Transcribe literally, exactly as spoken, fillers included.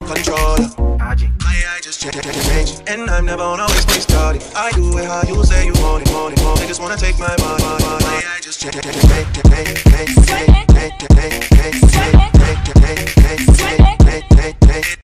controller. I, I just change, change, and I'm never on always waste starting. I do it how you say you want it, want it, want it. They just wanna take my money, money. I just change, change, change.